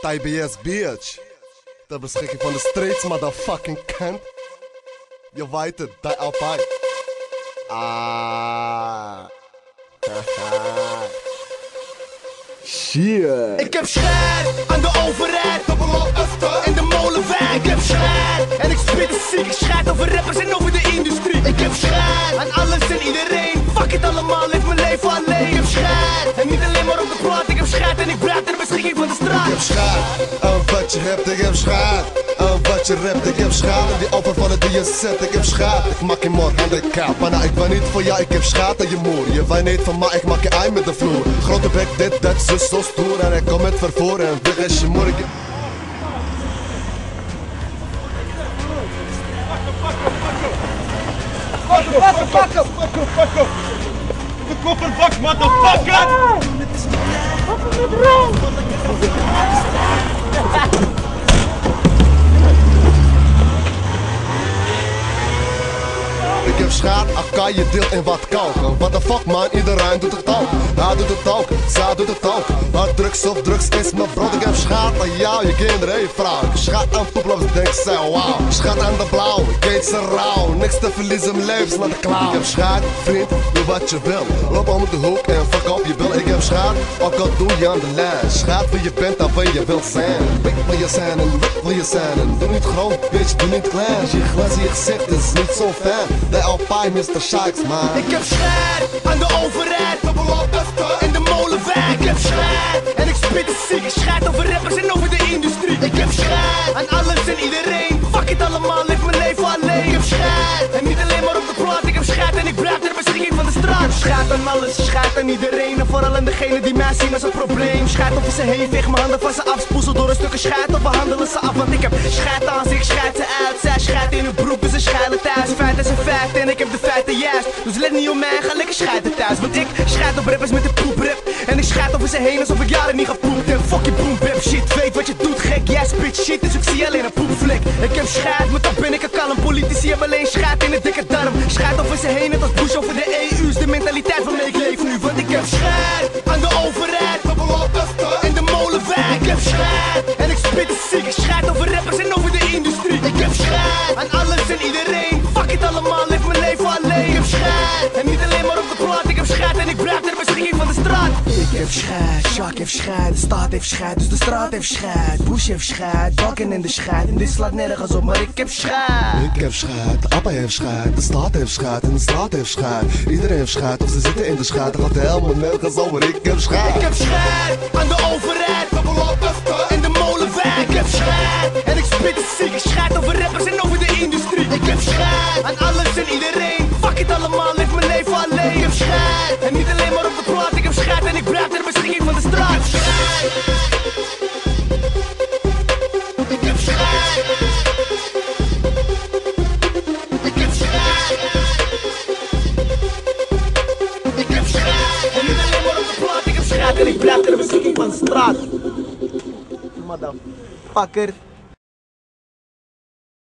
TBS bitch. Ter beschikking van de streets, motherfucking kent. Je weet het, die altijd. Shit. Ik heb scheid aan de overheid, in de molenwijk. Ik heb scheid en ik spit de ziek. Ik scheid over rappers en over de industrie. Ik heb scheid aan alles en iedereen. Fuck it allemaal, leef mijn leven alleen. Ik heb scheid en niet alleen maar op de plaat. Ik heb scheid en ik blijf ter beschikking van de straat. Ik heb scheid aan wat je hebt, ik heb scheid aan wat je rapt. Ik heb scheid aan die overvallen die je zet. Ik heb scheid, ik maak je morgen aan de kaap. Maar nou, ik ben niet voor jou, ik heb scheid aan je moer. Je weet niet van mij, ik maak je ei met de vloer. Grote bek, dit, dat, zo stoer. En ik kom met vervoer en weg is je morgen. Fuck him! De kofferbak, motherfucker! Wat is dit rond? Ik heb schaat, akka, je deelt in wat koken. What the fuck man, iedereen doet het ook. Hij doet het ook, zij doet het ook. Maar drugs of drugs is mijn brood. Ik heb schaat aan jou, je kinderen, hey vrouw. Ik schaat aan poeplops, denk zij, wauw. Schaat aan de blauw, ik eet ze rauw. Niks te verliezen, mijn levens naar de klauw. Ik heb schaat, vriend, doe wat je wil. Loop om de hoek en fuck op je bil. Ik heb schaat, ook al doe je aan de lijn. Schaat wie je bent en wie je wilt zijn. Weet wil je zijn en weet wil je zijn. En doe niet groot, bitch, doe niet klein. Je glas in je gezicht is niet zo fijn. De Alpine, Mr. Shikes, man. Ik heb scheid aan de overheid, in de molenwijk. Ik heb scheid en ik spit de ziek. Ik scheid over rappers en over de industrie. Ik heb scheid aan alles en iedereen. Fuck it allemaal, leef mijn leven alleen. Ik heb scheid en niet alleen maar op de plaat. Ik heb scheid en ik blijf ter beschikking van de straat. Ik heb scheid aan alles, scheid aan iedereen. En vooral aan degene die mij zien als een probleem. Scheid over ze heen, veeg mijn handen van ze af. Spoelsel door een stukje scheid of behandelen ze af. Want ik heb scheid aan ze, ik scheid ze uit. Zij scheid in hun broek, dus ze scheiden thuis. Feit is een feit en ik heb de feiten juist. Dus let niet op mij, ga lekker scheiden thuis. Want ik scheid op rappers met een poeprap. En ik scheid over ze heen alsof ik jaren niet gepoept heb. Fuck je boom bap shit, weet wat je doet gek. Jij spit shit, dus ik zie alleen een poepvlek. Ik heb scheid, maar toch ben ik een kalm. Politici hebben alleen scheid in de dikke darm. Scheid over ze heen, net als Bush over de EU. Is de mentaliteit waarmee ik leef nu. Want ik heb scheid aan de overheid, in de molenwijk. Ik heb scheid en ik spit de ziek. Ik scheid over rappers en over de industrie. Ik heb scheid aan alles en iedereen. Fuck it allemaal, leef mijn leven alleen. Ik heb scheid en niet alleen maar op de plaat. Ik heb scheid en ik blijf ter beschikking van de straat. Ik heb scheid, Jacques heeft scheid, de staat heeft scheid, dus de straat heeft scheid. Bush heeft scheid, Balken in de scheid. En dit slaat nergens op, maar ik heb scheid. Ik heb scheid, Appa heeft scheid, de staat heeft scheid en de straat heeft scheid. Iedereen heeft scheid of ze zitten in de scheid. Dat gaat helemaal nergens over, ik heb scheid. Ik heb scheid aan de overheid, in de molenwijk. Ik heb scheid en ik spit de ziek. Ik scheid over rappers en over de industrie. Ik heb scheid aan alles en iedereen. Fuck it allemaal, leef mijn leven alleen. Ik heb scheid en niet alleen maar op de plaat. Ik heb scheid en ik blijf ter beschikking van de straat. Ik heb scheid. Ik heb scheid. Ik heb scheid en niet alleen maar op de plaat. Ik heb scheid en ik blijf ter beschikking van de straat. Motherfucker.